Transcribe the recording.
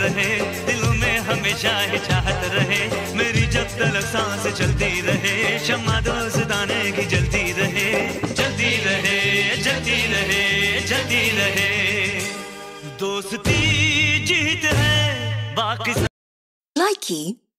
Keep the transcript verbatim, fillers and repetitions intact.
रहे, दिलों में हमेशा ही चाहत रहे, मेरी जब तक सांस चलती रहे, शम्मा दोस्ताने की जलती रहे, जलती रहे, जलती रहे, जलती रहे। दोस्ती जीत है बाकी। Likey